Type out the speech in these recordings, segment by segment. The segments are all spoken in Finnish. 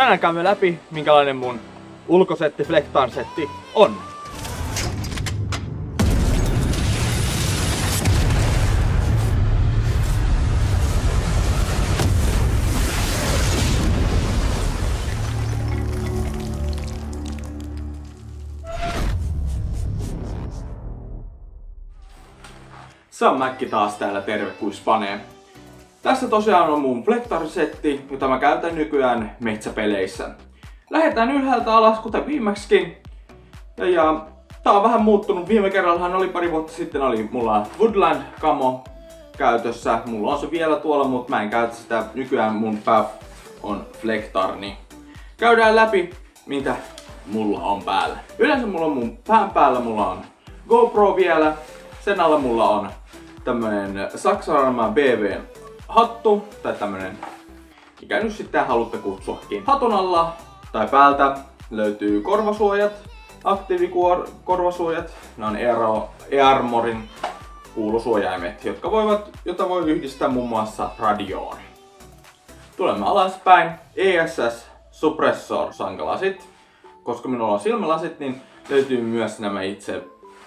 tänään käymme läpi, minkälainen mun ulkosetti, Flektar setti on. Sam Mäkki taas täällä, terve kuis panee. Tässä tosiaan on mun Flektar-setti, jota mä käytän nykyään metsäpeleissä. Lähdetään ylhäältä alas, kuten viimeksikin. Ja tää on vähän muuttunut. Viime kerrallahan oli pari vuotta sitten oli mulla Woodland Camo käytössä. Mulla on se vielä tuolla, mutta mä en käytä sitä. Nykyään mun pää on Flektar, niin käydään läpi, mitä mulla on päällä. Yleensä mulla on mun pään päällä, mulla on GoPro vielä. Sen alla mulla on tämmönen Saksarama BV hattu, tai tämmönen, mikä nyt sitten haluatte kutsuakin. Hatun alla tai päältä löytyy korvasuojat, aktiivikorvasuojat. Ne on Earmorin kuulosuojaimet, jota voi yhdistää muun muassa radioon. Tulemme alaspäin. ESS Suppressor sankalasit. Koska minulla on silmälasit, niin löytyy myös nämä itse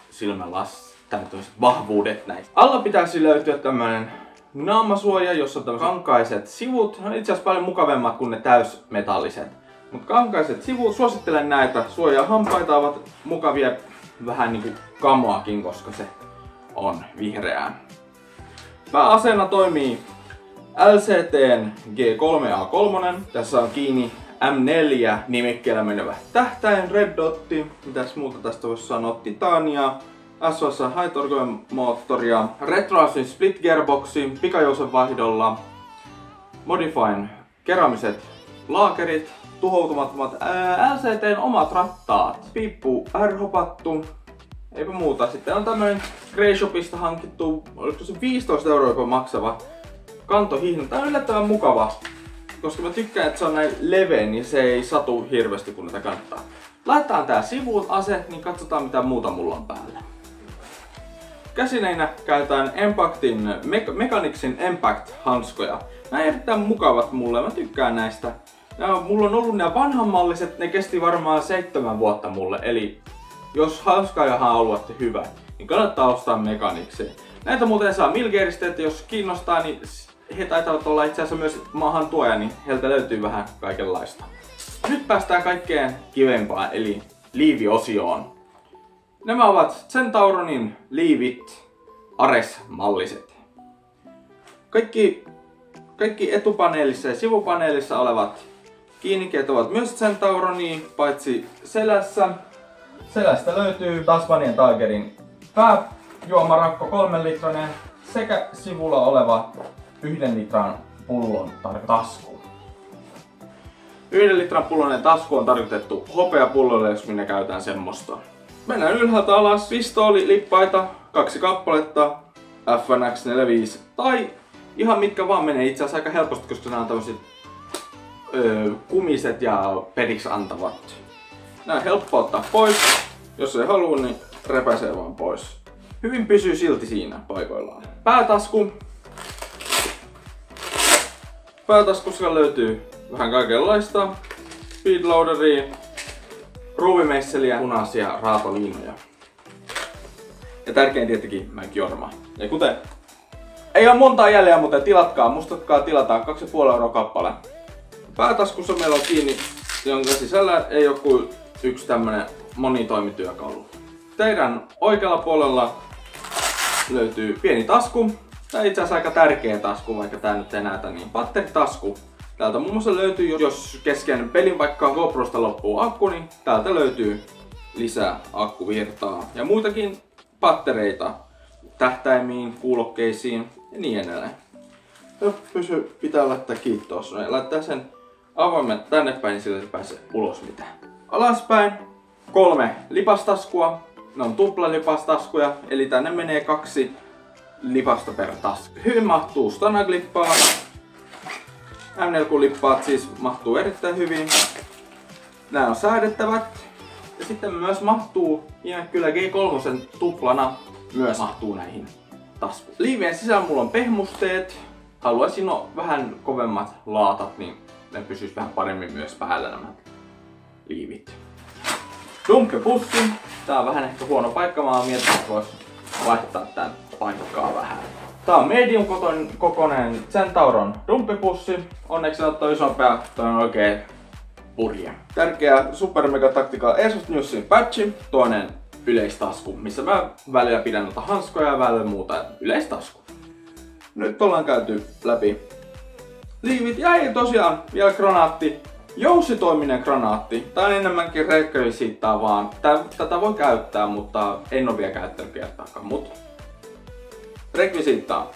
vahvuudet näistä. Alla pitäisi löytyä tämmönen naamasuoja, jossa on tämmöiset kankaiset sivut. Ne on itse asiassa paljon mukavemmat kuin ne täysmetalliset. Mutta kankaiset sivut, suosittelen näitä. Suojaa hampaita ovat mukavia, vähän niinku kamoakin, koska se on vihreää. Pääaseena toimii LCT:n G3A3. Tässä on kiinni M4 nimikkeellä menevä tähtäin, red dotti. Mitäs muuta tästä voisi sanoa? Titania. SOS High Torque moottoria, Retroasin split gearboxi, pikajousen vaihdolla, Modifyn keramiset laakerit, tuhoutumattomat LCT:n omat rattaat, piippu R-hopattu, eipä muuta. Sitten on tämmönen Grey Shopista hankittu, oliko se 15 € jopa maksava kantohihna. Tää on yllättävän mukava, koska mä tykkään, että se on näin leveä, niin se ei satu hirveästi kun niitä kannattaa. Laitetaan tää sivuun ase, niin katsotaan mitä muuta mulla on päällä. Käsineinä käytetään Mechanicsin Impact-hanskoja. Nämä on erittäin mukavat mulle, mä tykkään näistä. Mulla on ollut nämä vanhanmalliset, ne kesti varmaan 7 vuotta mulle. Eli jos hanskaajahan haluatte hyvä, niin kannattaa ostaa Mechanicsin. Näitä muuten saa Milgeeristä, että jos kiinnostaa, niin he taitavat olla itse asiassa myös maahan tuoja, niin heiltä löytyy vähän kaikenlaista. Nyt päästään kaikkeen kivempaan, eli liiviosioon. Nämä ovat Centauronin liivit, Ares-malliset. Kaikki etupaneelissa ja sivupaneelissa olevat kiinnikkeet ovat myös Centauronia, paitsi selässä. Selästä löytyy Tasmanian Tigerin pääjuomarakko 3-litrainen sekä sivulla oleva 1 litran pullon tasku. 1 litran pullonen tasku on tarkoitettu hopeapullolle, jos minä käytän semmoista. Mennään ylhäältä alas. Pistoolilippaita, 2 kappaletta, FNX 45 tai ihan mitkä vaan menee itse asiassa aika helposti, koska nämä on tämmöiset kumiset ja periksi antavat. Nämä on helppo ottaa pois. Jos ei halua, niin repäisee vaan pois. Hyvin pysyy silti siinä paikoillaan. Päätasku. Päätaskussa löytyy vähän kaikenlaista. Speedloaderia, ruuvimeisseliä, punaisia raatoliinoja. Ja tärkein tietenkin Mäkijorma. Ja kuten ei ole montaa jäljellä, mutta tilatkaa, muistatkaa tilata 2,5 € kappale. Päätaskussa meillä on kiinni, jonka sisällä ei ole kuin yksi tämmönen monitoimityökalu. Teidän oikealla puolella löytyy pieni tasku. Tää on itse asiassa aika tärkeä tasku, vaikka tää nyt ei näytä niin. Patteritasku. Täältä muun muassa löytyy, jos kesken pelin vaikka GoProsta loppuu akku, niin täältä löytyy lisää akkuvirtaa. Ja muitakin pattereita tähtäimiin, kuulokkeisiin ja niin edelleen. Pitää laittaa kiinni tuossa. Laittaa sen avaimet tänne päin, niin sillä ei pääse ulos mitään. Alaspäin 3 lipastaskua. Ne on tuplalipastaskuja, eli tänne menee 2 lipasta per tasku. Hyvin mahtuu Stanaglippaa. M4-lippaat siis mahtuu erittäin hyvin. Nämä on säädettävät. Ja sitten myös mahtuu, ja kyllä G3 tuplana myös mahtuu näihin taskuihin. Liivien sisällä mulla on pehmusteet. Haluaisin vähän kovemmat laatat, niin ne pysyis vähän paremmin myös päällä nämä liivit. Dumppipussi. Tää on vähän ehkä huono paikka, mä oon miettinyt, että vois vaihtaa tän paikkaa vähän. Tää on medium kokoinen Centauron dumppipussi. Onneksi on toi isompää, toi on oikein purje. Tärkeä Super Mega Tactical Airsoft Newsin patchi, toinen yleistasku, missä mä välillä pidän noita hanskoja ja välillä muuta yleistasku. Nyt ollaan käyty läpi liivit ja ei tosiaan vielä granaatti. Joussitoiminen granaatti. Tää on enemmänkin rekvisiittaa vaan. Tätä voi käyttää, mutta en oo vielä käyttänyt kertaakaan. Mut rekvisiittaa.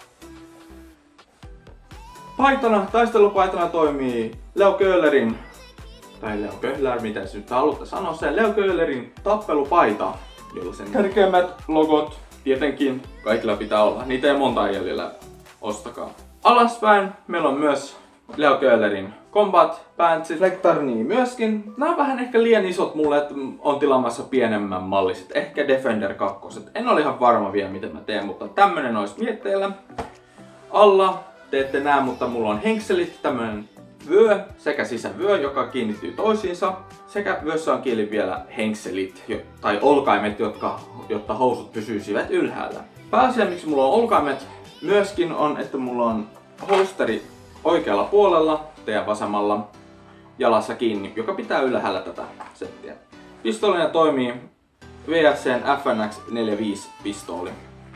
Paitana, taistelupaitana toimii Leo Köhlerin, tai Leo Köhler, mitä se nyt haluatte sanoa sen, Leo Köhlerin tappelupaita, jolla sen tärkeimmät logot tietenkin kaikilla pitää olla. Niitä ei monta jäljellä, ostakaa. Alaspäin meillä on myös Leo Köhlerin Combat Pantsit, Lektarnia myöskin. Nämä on vähän ehkä liian isot mulle, että on tilaamassa pienemmän malliset. Ehkä Defender 2. En ole ihan varma vielä miten mä teen, mutta tämmönen olisi mietteillä. Alla te ette näe, mutta mulla on henkselit, tämmönen vyö sekä sisävyö, joka kiinnittyy toisiinsa. Sekä vyössä on kiinni vielä henkselit tai olkaimet, jotta housut pysyisivät ylhäällä. Pääasia miksi mulla on olkaimet myöskin on, että mulla on holsteri oikealla puolella, teidän vasemmalla jalassa kiinni, joka pitää ylhäällä tätä settiä. Pistoolina toimii VSCn FNX 45 pistooli.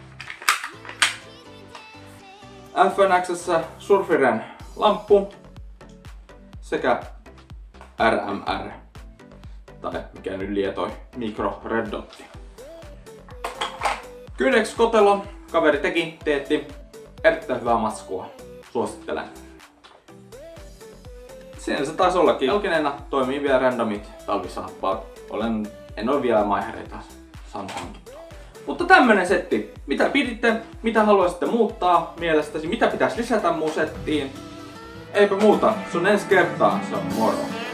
FNX:ssä Surfiren lamppu sekä RMR, tai mikä nyt lietoi, Micro Red Dotti. Kydex kotelo, kaveri teetti erittäin hyvää matskua, suosittelen. Siinä se taisi ollakin. Jalkineena toimii vielä randomit talvisaappaat. En ole vielä maihereita saanut hankittua. Mutta tämmönen setti. Mitä piditte? Mitä haluaisitte muuttaa mielestäsi? Mitä pitäisi lisätä mun settiin? Eipä muuta. Sun ensi kertaa. Se on moro.